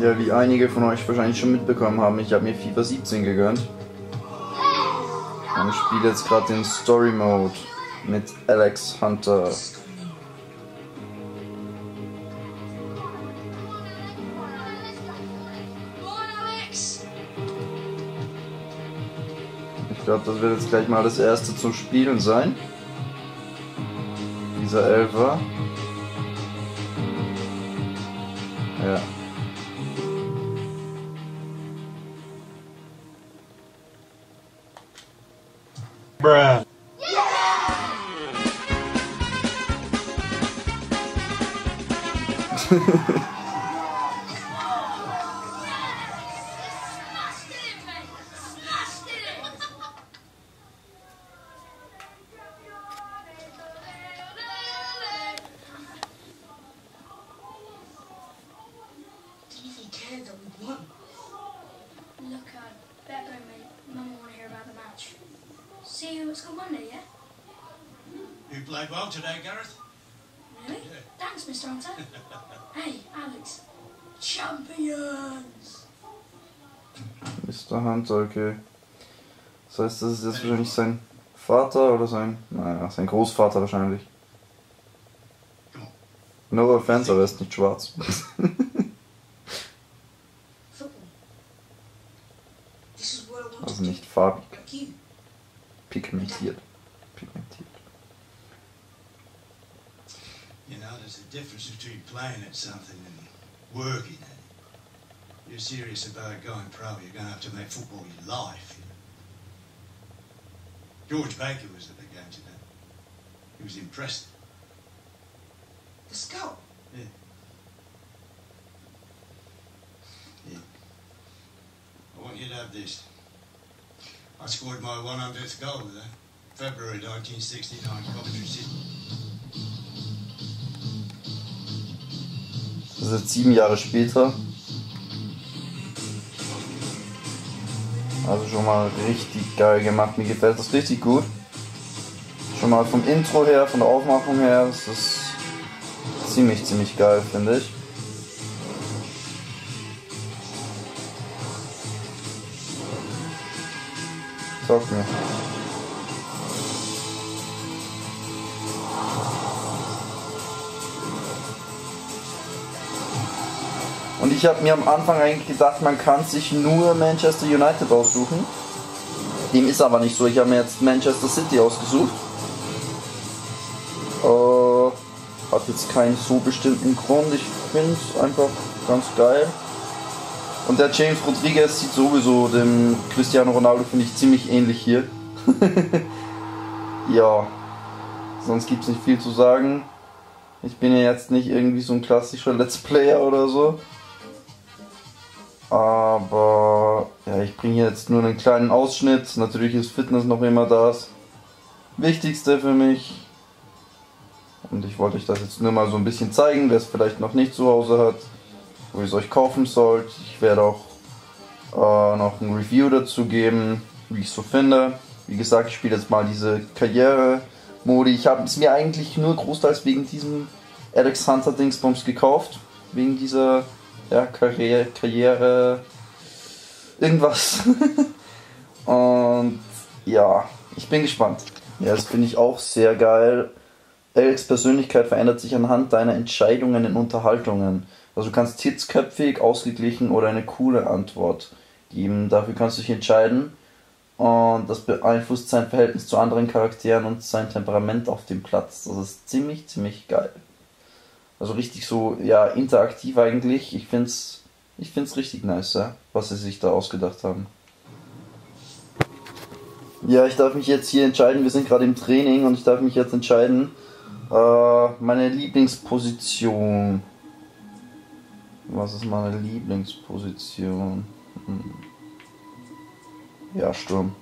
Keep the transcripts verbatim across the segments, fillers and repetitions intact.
Ja, wie einige von euch wahrscheinlich schon mitbekommen haben, ich habe mir FIFA siebzehn gegönnt. Und ich spiele jetzt gerade den Story Mode mit Alex Hunter. Ich glaube, das wird jetzt gleich mal das erste zum Spielen sein. Dieser Elfer. Ja. Bruh. Look, I better go, mate. Mum will want to hear about the match. See you at school Monday, yeah? You played well today, Gareth. Really? Yeah. Thanks, Mister Hunter. Hey, Alex. Champions! Mister Hunter, okay. Das heißt, das ist jetzt wahrscheinlich sein Vater oder sein, naja, sein Großvater wahrscheinlich. No offense, aber er ist nicht schwarz. Also nicht farbig. Pigmentiert. Pigmentiert. You know, there's a difference between playing at something and working at it. If you're serious about going pro, you're going to have to make football your life. You know? George Baker was at the game today. He was impressed. The scout? Yeah. Yeah. I want you to have this. I scored my one hundredth goal there, February nineteen sixty-nine, Coventry City. Das ist jetzt sieben Jahre später. Also schon mal richtig geil gemacht. Mir gefällt das richtig gut. Schon mal vom Intro her, von der Aufmachung her, das ist ziemlich, ziemlich geil, finde ich. Sag mir. Und ich habe mir am Anfang eigentlich gedacht, man kann sich nur Manchester United aussuchen. Dem ist aber nicht so. Ich habe mir jetzt Manchester City ausgesucht. Äh, hat jetzt keinen so bestimmten Grund. Ich finde es einfach ganz geil. Und der James Rodriguez sieht sowieso dem Cristiano Ronaldo, finde ich, ziemlich ähnlich hier. Ja, sonst gibt es nicht viel zu sagen. Ich bin ja jetzt nicht irgendwie so ein klassischer Let's Player oder so. Aber ja, ich bringe jetzt nur einen kleinen Ausschnitt. Natürlich ist Fitness noch immer das Wichtigste für mich. Und ich wollte euch das jetzt nur mal so ein bisschen zeigen, wer es vielleicht noch nicht zu Hause hat, wo ihr es euch kaufen sollt. Ich werde auch äh, noch ein Review dazu geben, wie ich es so finde. Wie gesagt, ich spiele jetzt mal diese Karriere-Modi. Ich habe es mir eigentlich nur großteils wegen diesem Alex Hunter Dingsbums gekauft. Wegen dieser ja, Karriere, Karriere, irgendwas. Und ja, ich bin gespannt. Ja, das finde ich auch sehr geil. Alex' Persönlichkeit verändert sich anhand deiner Entscheidungen in Unterhaltungen. Also du kannst hitzköpfig, ausgeglichen oder eine coole Antwort geben. Dafür kannst du dich entscheiden. Und das beeinflusst sein Verhältnis zu anderen Charakteren und sein Temperament auf dem Platz. Das ist ziemlich, ziemlich geil. Also richtig so, ja, interaktiv eigentlich. Ich find's, ich find's richtig nice, ja, was sie sich da ausgedacht haben. Ja, ich darf mich jetzt hier entscheiden. Wir sind gerade im Training und ich darf mich jetzt entscheiden. Äh, meine Lieblingsposition. Was ist meine Lieblingsposition? Hm. Ja, Sturm.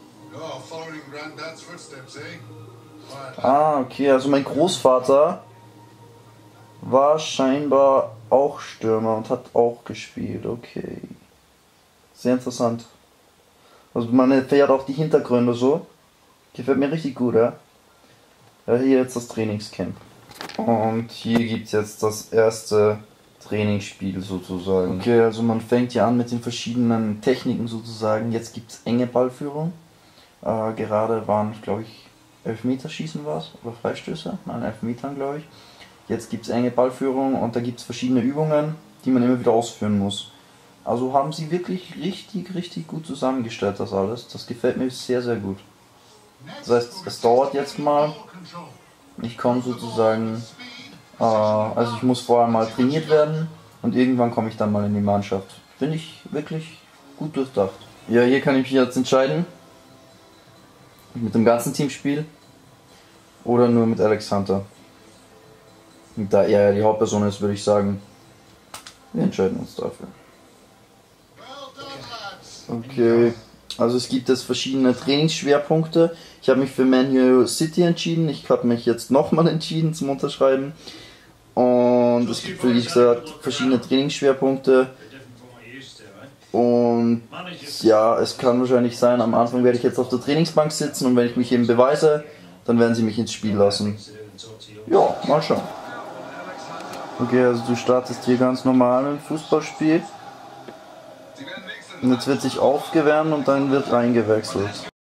Ah, okay, also mein Großvater war scheinbar auch Stürmer und hat auch gespielt, okay. Sehr interessant. Also man erfährt auch die Hintergründe so. Gefällt mir richtig gut, ja. Ja, hier jetzt das Trainingscamp. Und hier gibt es jetzt das erste Trainingsspiel sozusagen. Okay, also man fängt ja an mit den verschiedenen Techniken sozusagen. Jetzt gibt es enge Ballführung. Äh, gerade waren, glaube ich, Elfmeterschießen war es, oder Freistöße, nein, Elfmetern glaube ich. Jetzt gibt es enge Ballführung und da gibt es verschiedene Übungen, die man immer wieder ausführen muss. Also haben sie wirklich richtig, richtig gut zusammengestellt das alles. Das gefällt mir sehr, sehr gut. Das heißt, es dauert jetzt mal. Ich komme sozusagen, äh, also ich muss vorher mal trainiert werden und irgendwann komme ich dann mal in die Mannschaft. Finde ich wirklich gut durchdacht. Ja, hier kann ich mich jetzt entscheiden. Mit dem ganzen Teamspiel oder nur mit Alex Hunter. Und da er ja die Hauptperson ist, würde ich sagen, wir entscheiden uns dafür. Okay, also es gibt jetzt verschiedene Trainingsschwerpunkte. Ich habe mich für Man U City entschieden. Ich habe mich jetzt nochmal entschieden zum Unterschreiben. Und es gibt, wie gesagt, verschiedene Trainingsschwerpunkte. Und ja, es kann wahrscheinlich sein, am Anfang werde ich jetzt auf der Trainingsbank sitzen und wenn ich mich eben beweise, dann werden sie mich ins Spiel lassen. Ja, mal schauen. Okay, also du startest hier ganz normal ein Fußballspiel. Und jetzt wird sich aufgewärmt und dann wird reingewechselt.